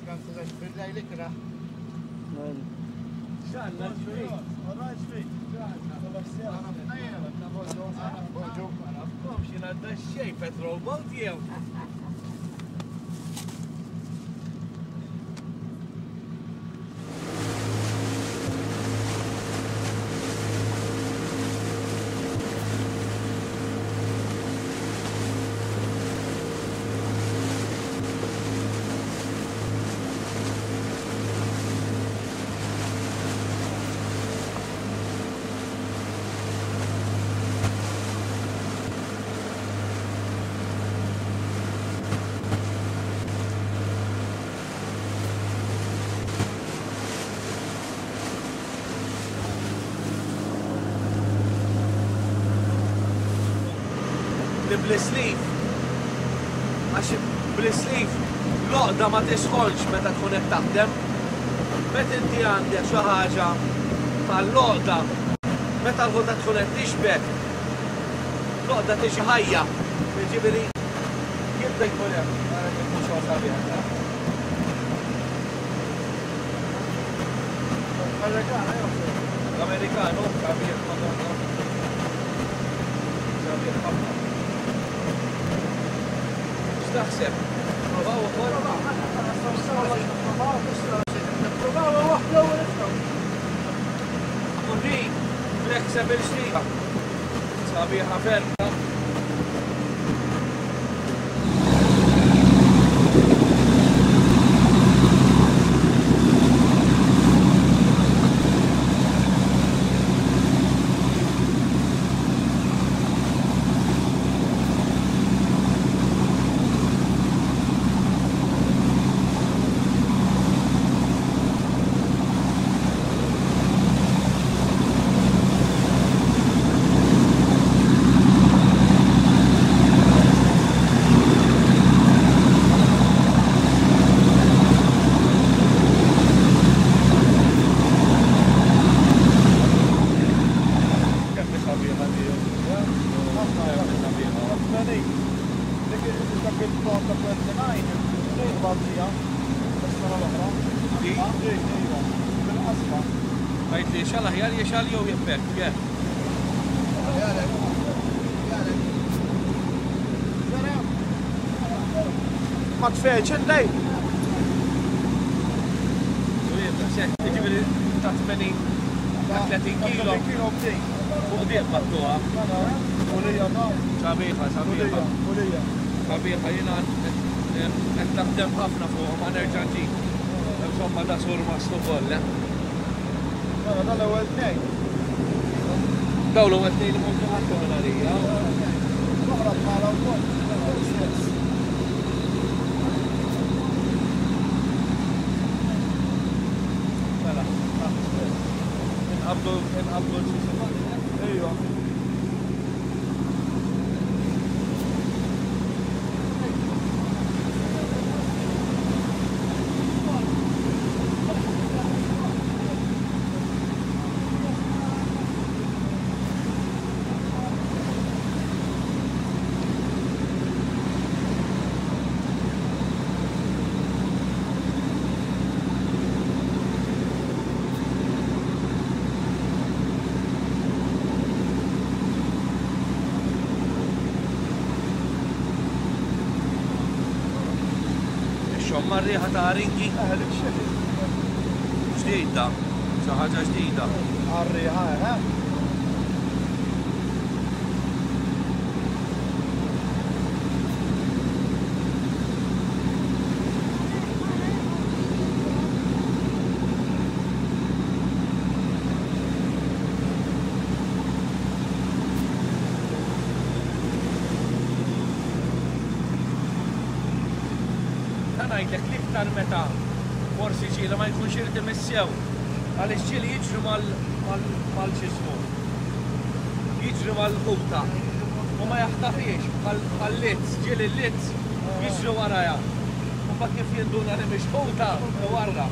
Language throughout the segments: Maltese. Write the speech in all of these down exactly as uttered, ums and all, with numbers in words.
كان تغش بالليل كده. شعلنا شوي. وراي شوي. عرفتهم شنو هذا الشيء بترول بلطية. bl-sleeve għax bl-sleeve l-oqda ma tisħolx meta tkun qed taħdem. Meta inti għandek xi ħaġa tal-oqda meta l-ħolda tkun qed tixbek l-oqda tiġi ħajja. Jiġifieri jibda jkun hemm mhux sabiħ. L-Amerikano sabiħ Madonna. Sabiħ ħafna. X'taħseb? Provaw ukoll? Provaw waħda u nifhmu. Di flexibility. Sabiħa ferm. Ma tfeċ ċendej? Tiġibili ta' tmenin ta' tletin kilo. Fuq diq battuha. Ulija ta' sabiħa, sabiħa. Sabiħa jiena qed taħdem ħafna fuq ma nerġa' ġik. Insomma da sur ma stukoll. Dal-ewwel tnejn. Dawn l-ewwel tnejn li mhux ħadtu minn għalija. Noħroġ bħala wkoll. Inqabdu inqabdu Ejja. Marriħa ta' ringi. Ġdida, xi ħaġa ġdida. Arriħa, ha? Ngħidlek l-iktar meta forsi ġiela ma jkunx irid imisssew għaliex ġieli jiġru mal-ġismu. Jiġru mal-quta u ma jaħtafiex bħal-litz, ġieli l-litz jiġru warajha. U mbagħad kif jinduna li mhix quta warra.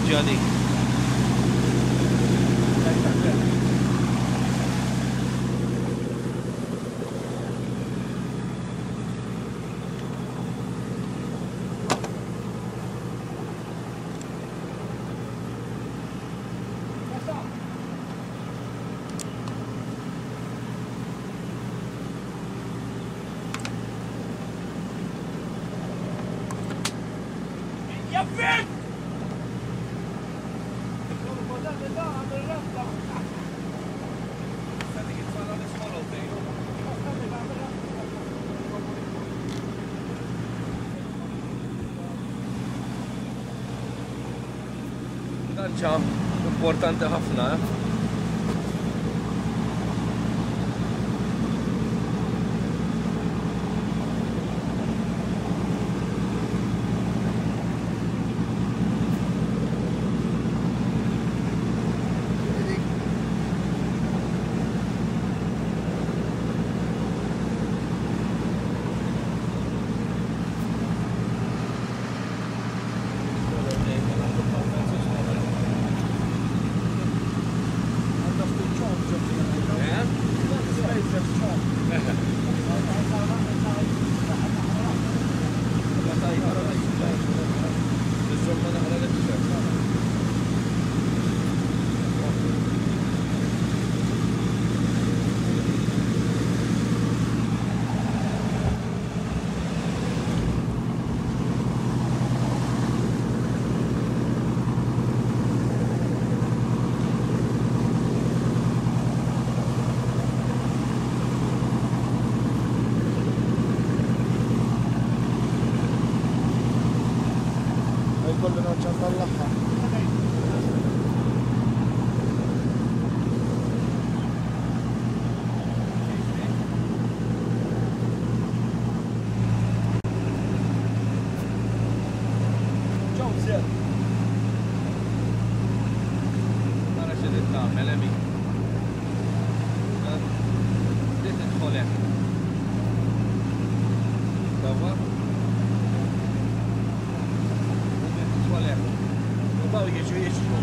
poġġa dik. Jaffet! Danċa importanti ħafna, eh? كلنا نطلعها Joseph. Tara x'qed tagħmel Emi. Dit tidħol hekk. Sewwa. Baw jiġu jiġu.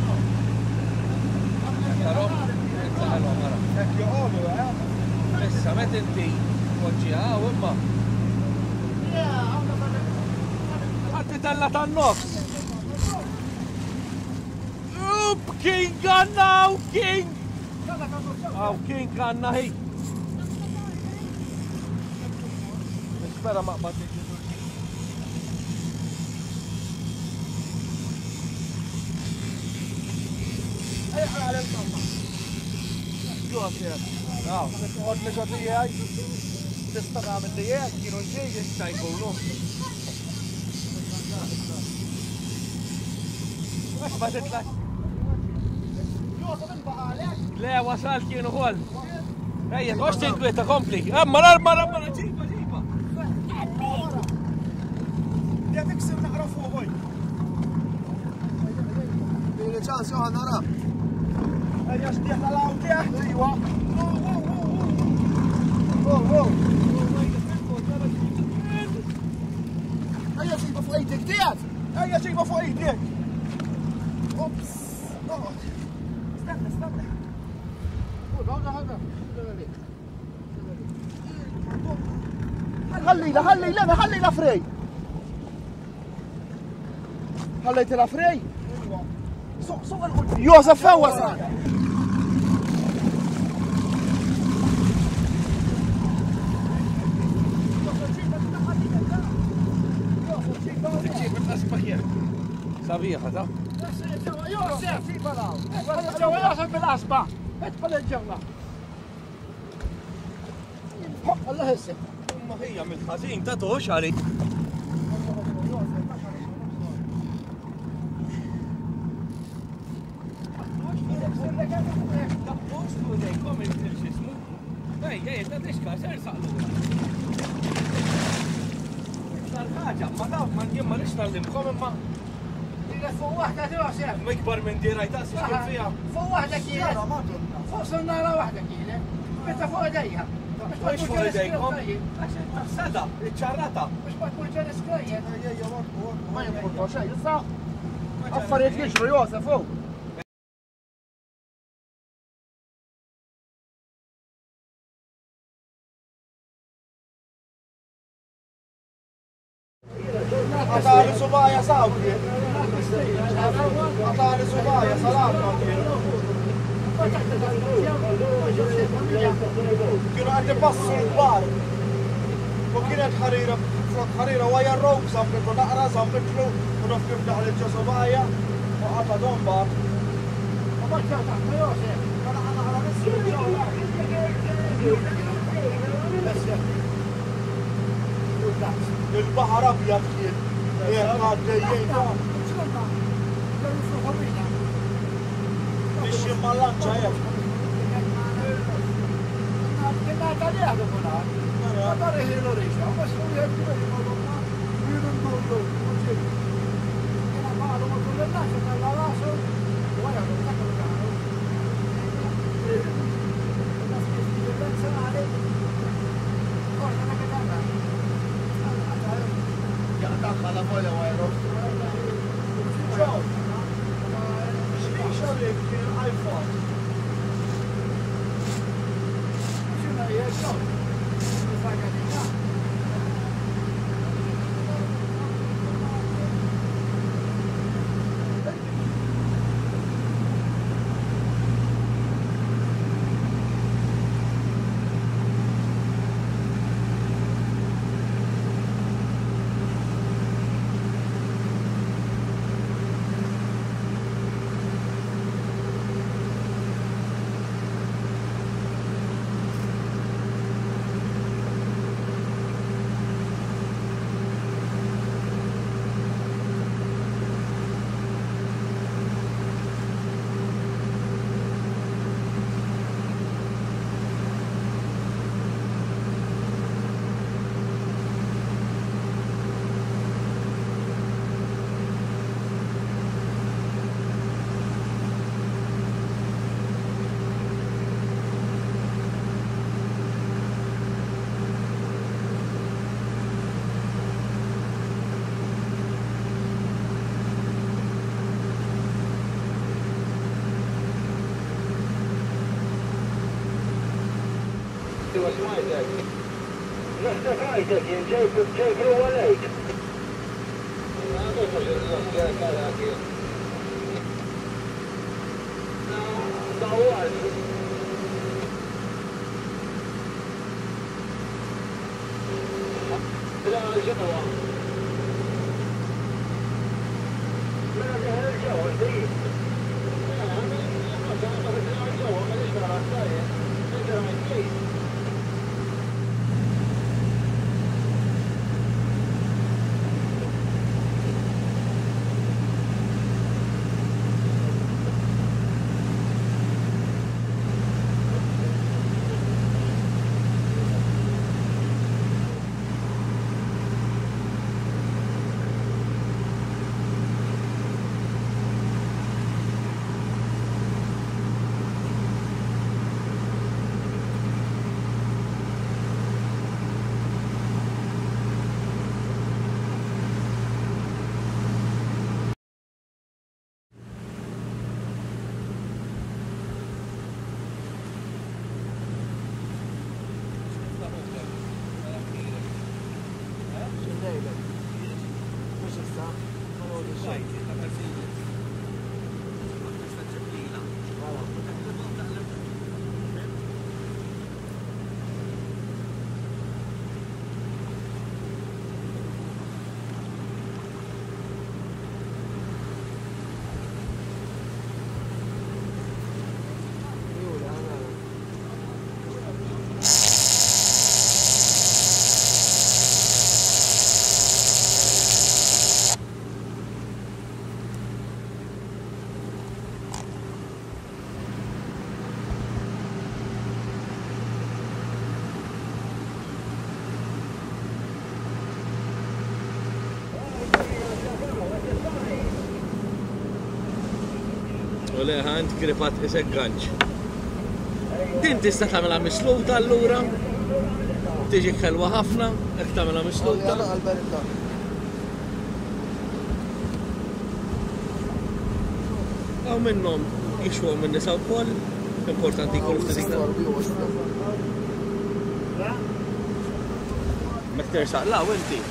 Tarom, taħalhom ara. hekk joqogħdu eh. Issa met inti poġġiha u imma. Ħadd tella tan-nofs. Up King għandna u King! Aw King għandna ħej. Nispera ma qbad Għod meġod li jgħaj, tista għamil li jgħaj, kienu ġejġi. Issa jkunu. Ma titlaq. Le, wasal kienu għol. Ejja, għox tinkwieta kompli. Amma l-arma, l-arma, ġiba, ġiba. Ja tiksir naqra fuq għoj. Bini ċans joħan nara. Ejja xtiħna l-għawtieħ. Ejwa. Wow, wow. Ejja ġiba fuq ejdek tijat. Ejja ġiba fuq ejdek. Ups. Stanna, stanna. Għawna, għawna. خلينا خلينا انا خلينا فري خليت لها فري سوق سوق يوسف فوز صبيحة صح؟ يوسف في بلاو يوسف بالاصبع ادخل الجولة الله يسلمك ما هي من الخزين تدوش عليك Ej, ej, ta' tixka, ser saqlura. Tal-ħaġa, ma dawk ma njien ma nix tal-limkom imma. Fuq waħda Josef. Mikbar minn diraj ta' s-xkil fija. Fuq waħda kienet. Fuq sunnara waħda kienet. Bitta fuq idejja. Mux fuq idejkom. Sada, iċċarrata. Mux ma tmur ġer iskajjet. Ma jimporta xej, issa. Ma Affarijiet jiġru Josef, oh! Għatali subaja sawki. Għatali subaja salamma. Kienu għaddi passu l-bar. U kienet ħarira, frott ħarira għaja r-rob zampitlu, naqra zampitlu, u nofkif daħli ġo subaja, u għata domba. U maċċa taħta Josef, għana għana għana nissu ġola. Il-bahar abjad kien, jgħed għaddejjien. Biex jimmallanċa jgħed. Kienna għalija għadukuna. Għadari ħilu riċa, bas fu jgħed kibir jgħadukuna. Jiru ndullu, uġib. Kienna għadu ma kullennaċa tal-għalasu. Għara għadu għadu. Alla voglia vuoi rosso? Ciao! Ciao l'iPhone! C'è una iPhone! Non fai capire! Naħseb ġejkru għalejk. U leħant gripat isek ganċ. Din tista' tagħmilha misluta allura? Tiġi ħelwa ħafna, hekk tagħmilha misluta. Għaw minnom jixwa minn nisa wkoll, importanti jkunu f'tiżina. Mek tersaq law inti.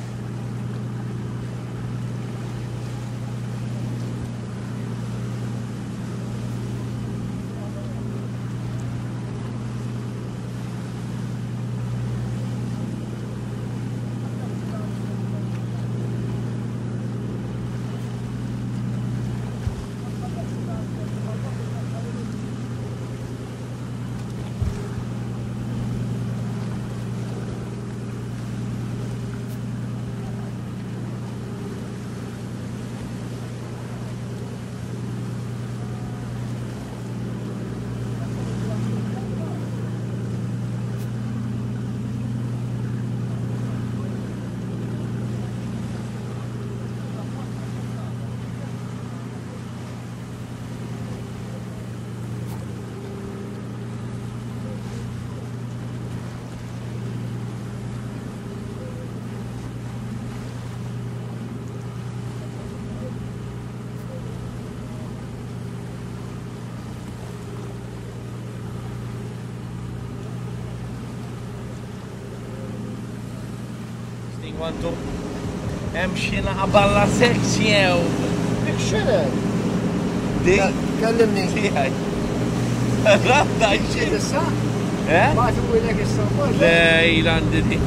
Għandu hemm xi naqballa seksjew. Dik x'inhi? Dik Kellimni. tiegħi. Rabda xi. Issa? Eh? Ma tqulek issa wkoll. Lej għandi di.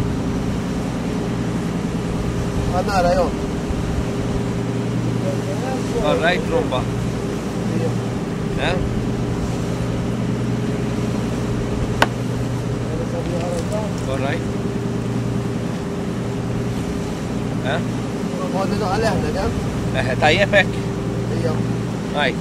Għandara jom. Alright, tromba. Eh? Alright. Eh? Għodni għal-eħna, għam? Eh, tajjebek. Ija. Għaj.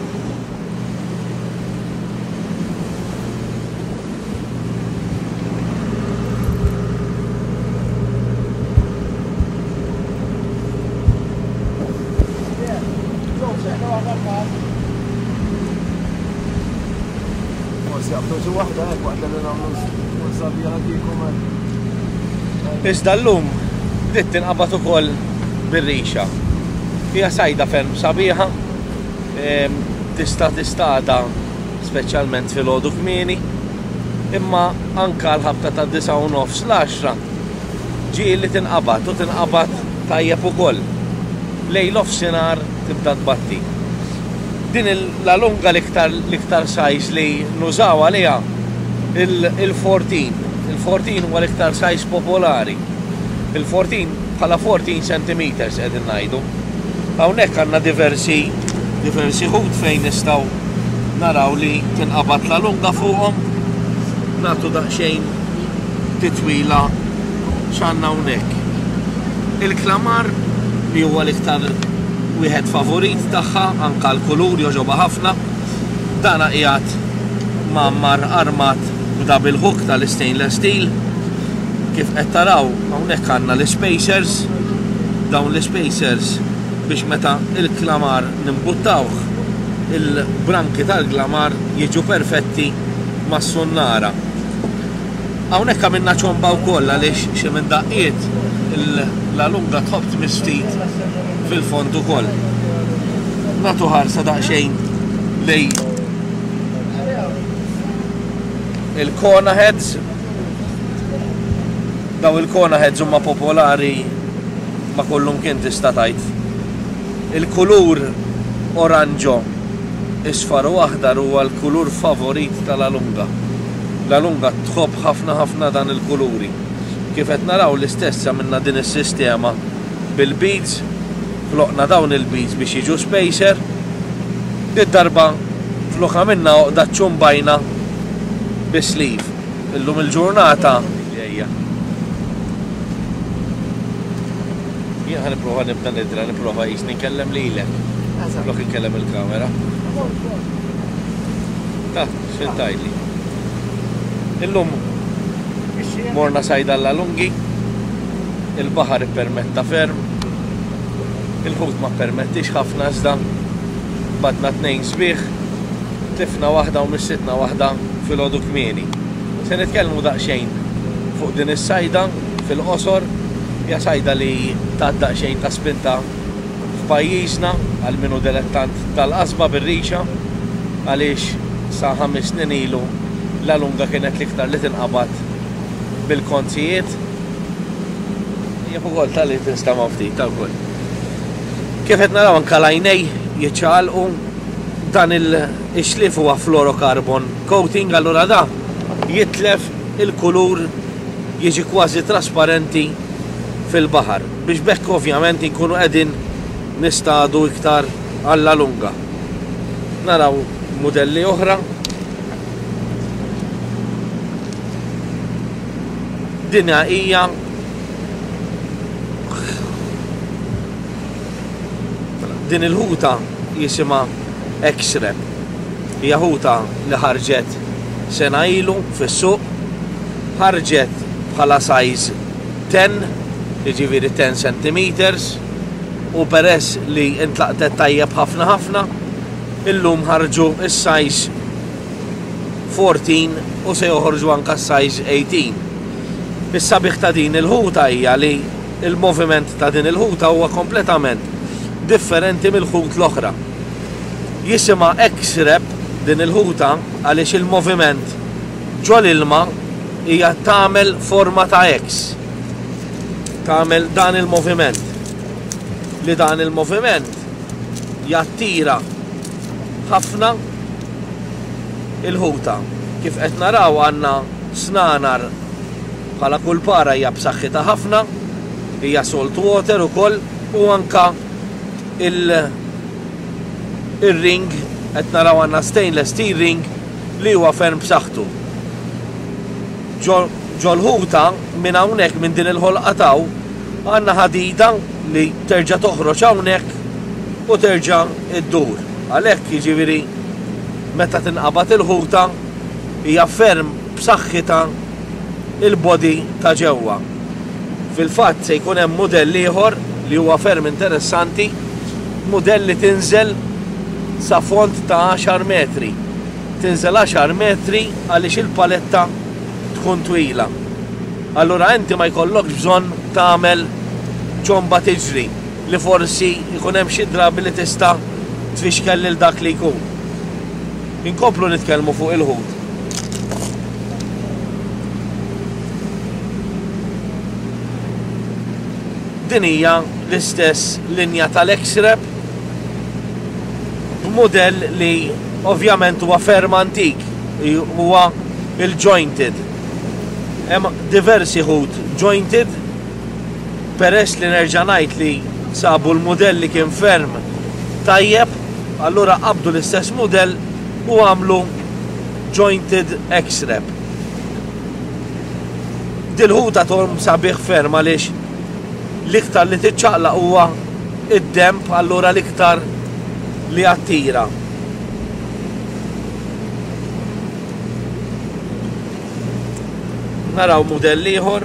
Forsi għabdu xi waħda hekk waqt li nagħmlu sabiħa kieku ma. Iżda llum bdiet tinqabad ukoll bir-rixa. Hija sajda ferm sabiħa, tista' tistada speċjalment filgħodu kmieni, imma anke l-ħabta ta' disa' u nofs l-għaxra ġie li tinqabad u tinqabad tajjeb ukoll. Lejl offsinar tibda tbatti. Din l-lunga l-iktar sajż li nużaw għaliha il-fourteen. Il-fourteen huwa l-iktar sajż popolari. Il-fourteen bħala fourteen centimeters qegħdin ngħidu. Hawnhekk għandna diversi diversi ħut fejn nistgħu naraw li tinqabad la lunga fuqhom, nagħtu daqsxejn titwila x'għandna hawnhekk. Il-klamar li huwa l-iktar wieħed favorit tagħha anke l-kulur joġobha ħafna, dana qiegħed mammar armat b'double hook tal-stainless steel. Kif qed taraw hawnhekk għandna l-spacers, dawn l-spacers biex meta il-klamar nimbuttawh il-branki tal-klamar jiġu perfetti mas-sunnara. Hawnhekk għamilna ċomba wkoll għaliex xi minn daqqiet la lunga tħobb mistit fil-fond ukoll. Nagħtu ħarsa daqsxejn lej il-kona heads. Daw il-kona heads huma popolari ma kollhom kien tista' tgħid. Il-kulur oranġo isfar u aħdar huwa l-kulur favorit tal-Alunga. L-Alunga tħobb ħafna ħafna dan il-kuluri. Kif qed naraw l-istess għamilna din is-sistema bil-beads, floqna dawn il-beads biex jiġu spacer. Id-darba floq għamilna oqda ċumbajna bis-sleeve. Illum il-ġurnata jien ħan nipprova nibda nidra, nipprova jisni nkellem lilek. Flok nkellem il-kamera. Ta' x'in tajli. Illum morna sajda l-Alungi, il-baħar ippermetta ferm, il-ħut ma permettix ħafna iżda, badna tnejn sbieħ, tifna waħda u missitna waħda fil-għodu kmieni. Se nitkellmu daqsxejn fuq din is-sajda fil-qosor, hija sajda li ta' daqsxejn ta' spinta f'pajjiżna għal minu dilettant tal-qasba bir-rixa għaliex sa ħames snin ilu l-Alunga kienet l-iktar li tinqabad bil-konzijiet. Jekk ukoll tal-li tinstamaw ftit tal-kull. Kif qed naraw anke l-għajnej jiċċaqalqu dan il-xlif huwa fluorocarbon coating, allura da jitlef il-kulur jiġi kważi trasparenti fil-baħar biex bekk ovvjament inkunu qegħdin nistadu iktar għall-Alunga. Naraw modelli oħra. Dinja hija din il-ħuta jisimha X-Rep. Hija ħuta li ħarġet sena ilu fis-suq, ħarġet bħala size ten, jiġifieri ten centimeters, u peress li intlaqtet tajjeb ħafna ħafna, illum ħarġu is-size fourteen u se joħorġu anke s-size eighteen. Is-sabiħ ta' din il-ħuta hija li il-moviment ta' din il-ħuta huwa kompletament differenti mill-ħut l-oħra. Jisimha X-Rep din il-ħuta għaliex il-moviment ġol ilma hija tagħmel forma ta' X. Tagħmel dan il-moviment. Li dan il-moviment jattira ħafna il-ħuta. Kif qed naraw għandna snanar bħala kull para hija b'saħħitha ħafna, hija salt water ukoll u anka il-ring qed naraw għandna stainless steel ring li huwa ferm b'saħħtu. Ġol ħuta minn hawnhekk minn din il-ħolqa taw għandna ħadida li terġa' toħroġ hawnhekk u terġa' iddur. Għalhekk jiġifieri meta tinqabad il-ħuta hija ferm b'saħħitha il-body ta' ġewwa. Fil-fatt se jkun hemm mudell ieħor li huwa ferm interessanti, mudell li tinżel sa font ta' għaxar metri. Tinżel għaxar metri għaliex il-paletta tkun twila. Allura inti ma jkollokx bżonn tagħmel ġomba tiġri li forsi jkun hemm xi drabi li tista' tfixkel lil dak li jkun. Inkomplu nitkellmu fuq il-ħut. Din hija l-istess linja tal-X-Rep b'mudell li ovvjament huwa ferm antik, huwa il-jointed. Hemm diversi ħut jointed, peress li nerġa' ngħid li sabu l-mudell li kien ferm tajjeb, allura qabdu l-istess mudell u għamlu jointed X-Rep. Dil-ħuta torm sabiħ ferm għaliex l-iktar li tiċċaqlaq huwa id-demp, allura l-iktar li attira. Naraw mudell ieħor.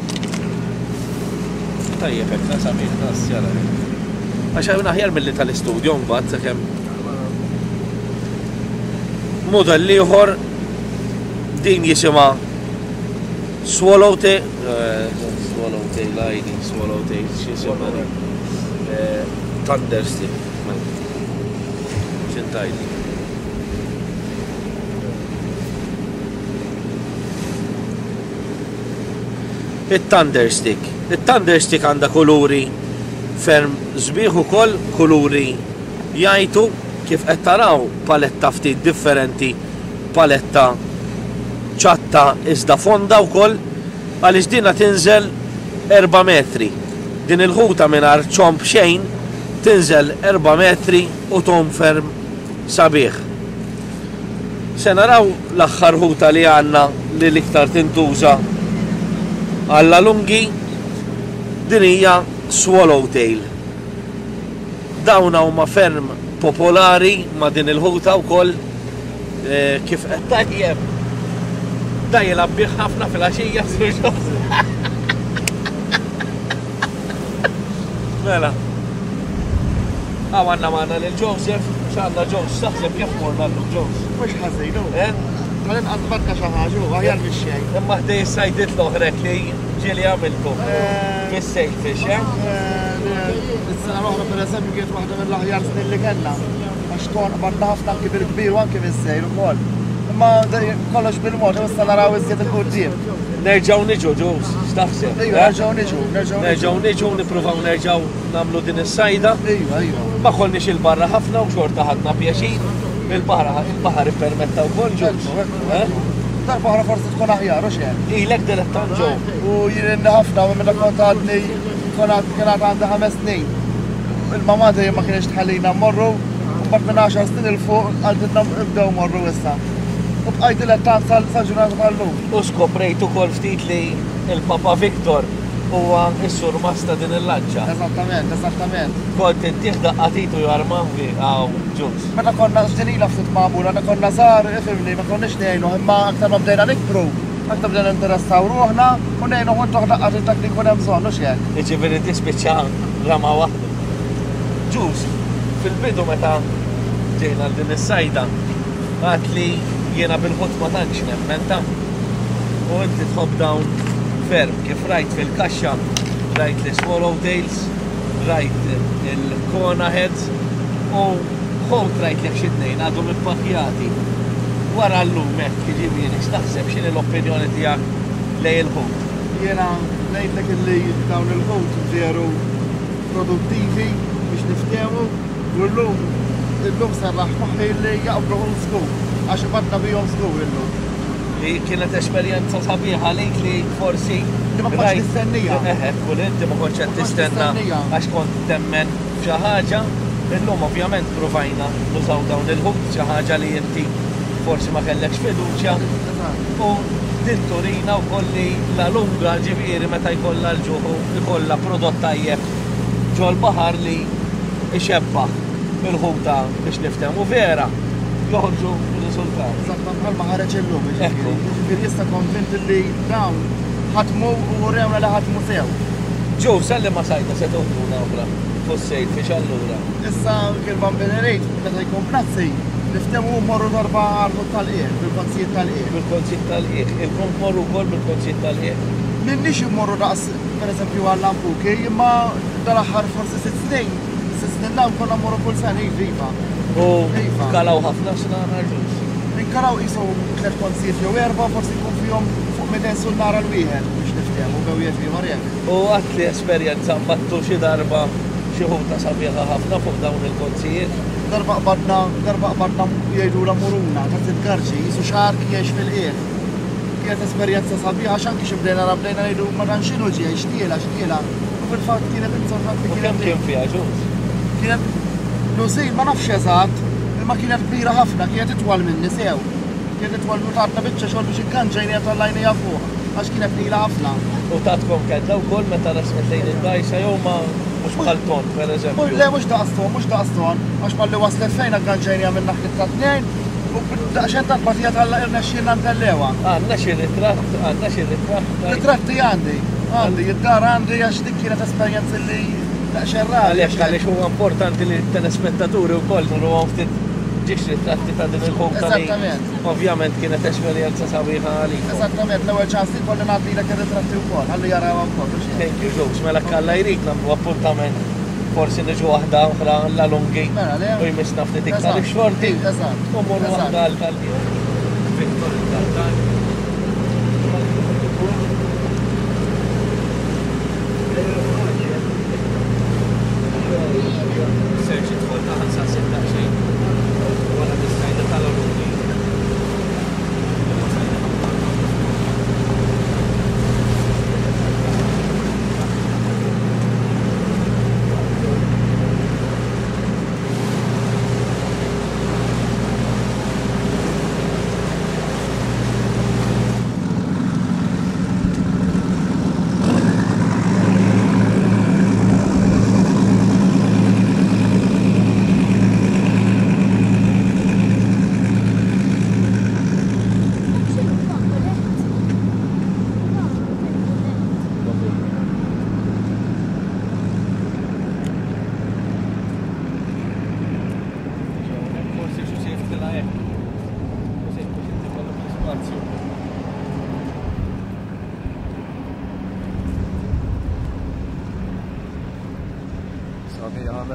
Tajjeb hekk sabiħ nas jara. Għax hawn aħjar milli tal-istudju mbagħad sakemm. Mudell ieħor din jisimha Swallowtail, Swallowtail lajdi, Swallowtail, x'isimha di? Thunderstick. X'intajdi? Il-Thunderstick. Il-Thunderstick għandha kuluri ferm sbieħ ukoll, kuluri jgħidu kif qed taraw paletta ftit differenti, paletta ċatta iżda fonda wkoll għaliex dinha tinżel erba' metri. Din il-ħuta mingħajr ċomp xejn tinżel erba' metri u tom ferm sabiħ. Se naraw l-aħħar ħuta li għandna li l-iktar tintuża għall-Alungi, din hija Swallowtail. Dawn huma ferm popolari ma' din il-ħuta wkoll kif qed tajjeb. Da jilab bih ħafna fil-għaxija s-suġġo. Mela. Għaw għanna maħna l-Joseph, xanna Joseph, saħseb kif morna l-Joseph. Mux ħazinu. Għalin għadbarka xaħġu, għajar biex xej. Imma ħdej sajdit l-oħrek li ġili għamiltu. Bis-sailfish, eh? Is-sena l-oħra pereżempju kienet waħda mill-aħjar snin li kellna. Għax kon qbadna ħafna anke bil-kbir u anke mis-sejr ukoll. Imma kollox bil-mod, issa naraw iżjed il-qudiem. Nerġgħu niġu ġus, x'taħseb? Ejwa, nerġgħu niġu, nerġgħu Nerġgħu niġu nippruvaw nerġgħu nagħmlu din is-sajda. Ejwa, ejwa. Ma kollniex il-barra ħafna u xorta ħadna pjaċir. Il-baħar il-baħar ippermetta wkoll ġus. Darba oħra forsi tkun aħjar, u xejn. Ilek dilettant ġew. U jien ħafna u meta kont għadni kont kienet għandi ħames snin. Il-mama dejjem ma kienx tħallina mmorru, u mbagħad minn għaxar snin il fuq għaldilna nibdew morru issa. U bqajt dilettant sal-ġurnata tal-lum. U skoprejt ukoll ftit li il-Papa Viktor huwa s-sur masta din il-lanċa. Eżattament, eżattament. Kont intih daqqatitu jarmanvi għaw ġus. Meta konna ġenila ftit magħmula, meta konna żgħar ifhimni ma konniex ngħinu, imma aktar ma bdejna nikbru, aktar bdejna interessaw ruħna u ngħinu kont toħdaqqat dak li jkun hemm bżonn, u x'jek. Jiġifieri tispiċċa rama waħda. Ġus, fil-bidu meta ġejna l din is-sajda, għat li jiena bil-ħut ma tantx nemmen ta' u inti tħobb dawn ferm kif rajt fil-kaxxa, rajt l-swallowtails, rajt il-kona heads u ħot rajt li xidnejn għadhom ippakjati. Wara l-lum hekk jiġifieri x'taħseb x'inhi l-opinjoni tiegħek lejn il-ħut? Jiena ngħidlek illi dawn il-ħut veru produttivi biex niftehmu u llum illum serraħ moħħi li jaqblu skur għax ibadna bihom skur illum. Li kienet esperjenza sabiħa lejk li forsi Li ma kontx nistennija. Eħe, kull inti ma kontx qed tistenna għax kont temmen f'xi ħaġa. Illum ovvjament provajna nużaw dawn il-ħut xi ħaġa li inti forsi ma kellekx fiduċja. U din turina wkoll li la lunga ġifieri meta jkollha l-ġuħu ikollha prodott tajjeb ġo l-baħar li ixebbaħ il-ħuta biex niftehmu vera joħorġu r-riżultat. Eżattament bħalma ħareġ illum, ġifieri issa konvint li dawn ħatmu u rewna li ħatmu sew. Ġew salli ma sajta se toħduna oħra fussejt fiex allura. Issa kelma mbenejt meta jkun prazzi niftehmu morru darba għardu tal-qiegħ, bil-konzijiet tal-qiegħ. Bil-konzijiet tal-qiegħ, il-kont morru wkoll bil-konzijiet tal-qiegħ. Minnix immorru daqs pereżempju għall-Lampuki, imma dal-aħħar forsi sitt snin, sitt snin dawn konna mmorru kull sena iva. U kalaw ħafna x'na ġus. Inkaraw qisu tliet konzijiet jew erba' forsi jkun fihom fuq minn sul nara l-wieħed biex niftehmu bewwiet fi Marjek. U għat li esperjenza mbattu xi darba xi ħuta sabiħa ħafna fuq dawn il-konzijiet. Darba qbadna, darba qbadna jgħidu la muruna, ta' titgarġi, jisu xar kiex fil-qiegħ. Kienet esperjenza sabiħa x'anki xi bdejna rabdejna ngħidu ma dan x'inhu ġej, x'tiela, x'tiela. U fil-fatt kienet insorfat li U kemm kien fiha ġus? Kienet Lusin ma nafx eżatt, imma kienet kbira ħafna, kienet itwal minni sew. Kienet itwal minn tatna biċċa xogħol biex ikkanġejna tallajnija fuq, għax kienet tila ħafna. U tatkom kedda wkoll meta rasmet lejn id-dajsa jew ma mhux bħal ton pereżempju. Le mhux daqston, mhux daqston, għax malli waslet fejn akkanġejna minn naħdit ta' tnejn u daqsxejn ta' tbatija tal-irnexxielna ntellewa. Għandna xi ritratt, għandna xi ritratt. Ritratti għandi, għandi, id-dar għandi għax dik kienet esperjenza li xerrali. Għaliex għaliex huwa importanti li telespettaturi wkoll nurruhom ftit ġiex ritratti ta' din il-ħuta li ovvjament kienet esperjenza sabiħa għalik. Eżattament, l-ewwel ċans li kolli nagħtilek ir-ritratti wkoll, ħalli jarawha wkoll. Thank you, Jones. Mela kalla jrid nagħmlu appuntament forsi niġu waħda oħra la lungi u jmissna ftit iktar ix-xorti. Eżatt. U mmorru waħda għal tal-jum. Viktor il-Tartan. Serġi tħol taħan sa' sitta xejn. Wara dis-sajda tal-Lungi.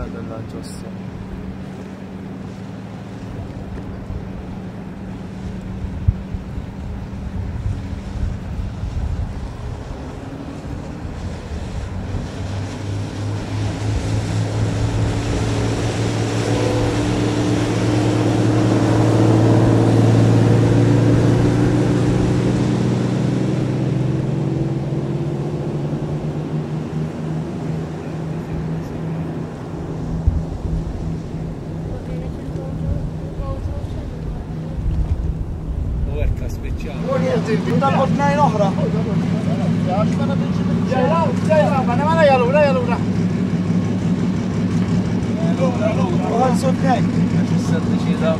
della giostra. Talbot najn oħra. Ġejla, ġejla, ma nemana jalu, la jalu, la. Uħalsu t-nejn. S-senti ċida.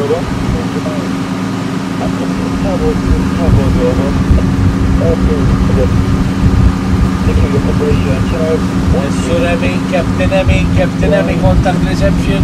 Sur Emin, Captain Emin, Captain Emin, contact reception.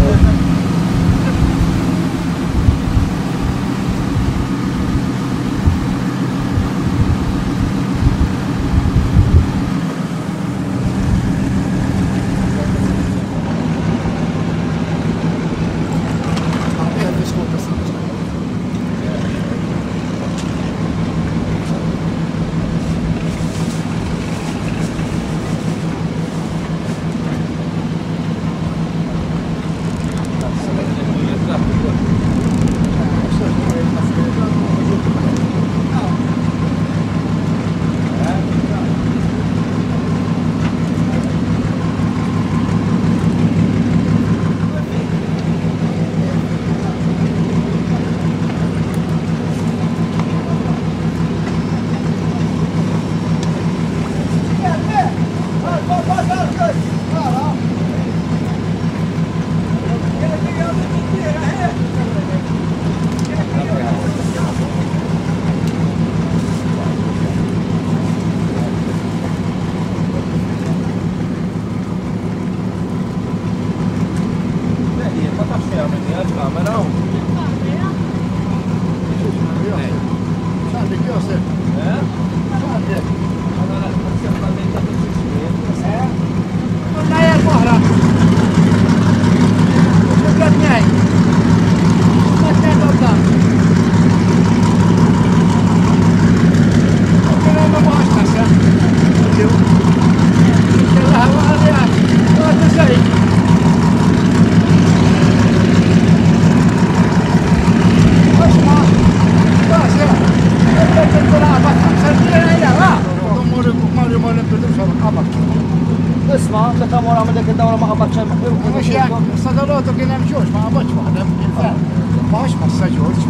Isma, meta mora ma dik id-dawra ma qabadx hemm. Mhux jekk, sadalotu kien hemm Ġorġ ma qabadx waħda il-fel. Mhux massa Ġorġ.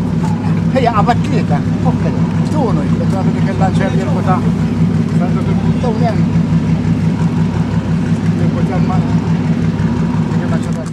Hija qabad tlieta, okkel. Ftunu, qed għandu dik il-lanċer jirbuta. Għandu dik il-tawlen. Jirbuta ma. Dik il-lanċer